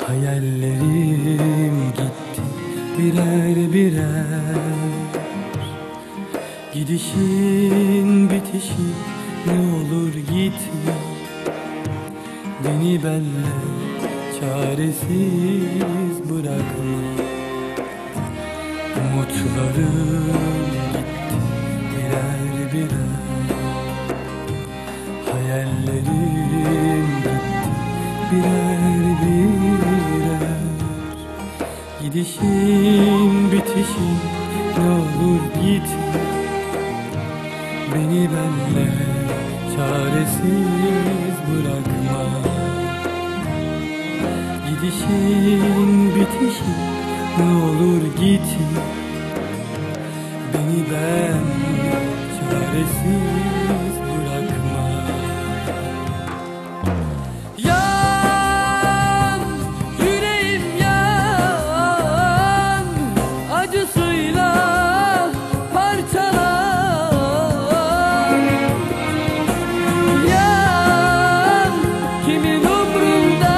Hayallerim gitti birer birer. Gidişin bitişin ne olur gitme. Beni benle çaresiz bırakma. Umutlarım gitti birer birer. Hayallerim gitti birer birer. Gidişin bitişin ne olur gitme. Beni benle çaresiz bırakma. Gidişin bitişin ne olur gitme. Beni benle çaresiz bırakma. Yan yüreğim yan, acısıyla parçalan. Yan kimin umrunda,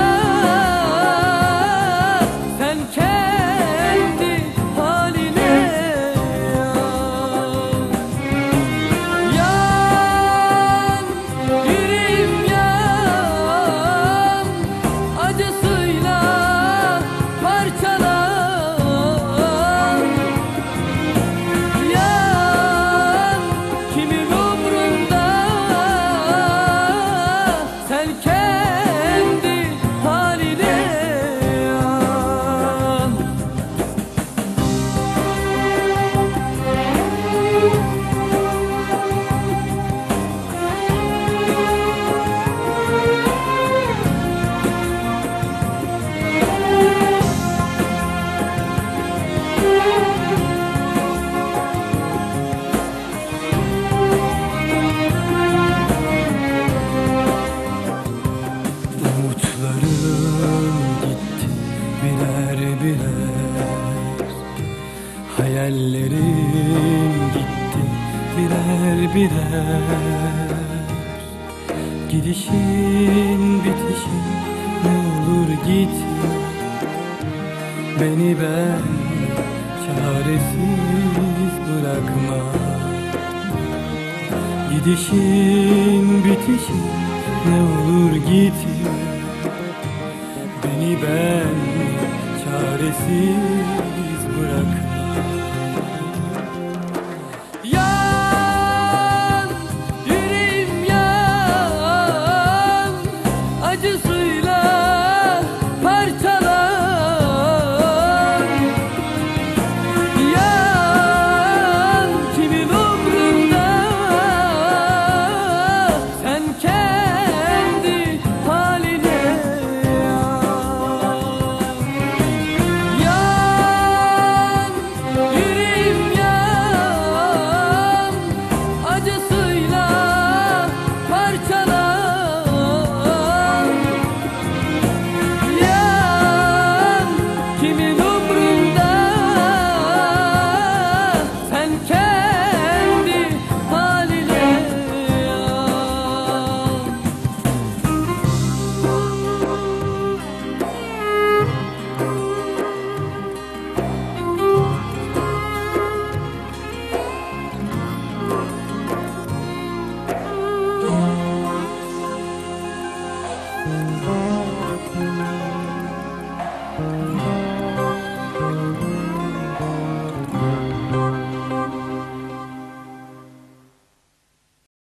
sen kendi haline yan. Yan yüreğim yan, acısıyla parçalan. Yan kimin umrunda, sen kendi haline yan. Umutlarım gitti birer birer. Hayallerim gitti birer birer. Gidişin bitişin ne olur gitme. Beni ben çaresiz bırakma. Gidişin bitişin ne olur gitme. Beni ben çaresiz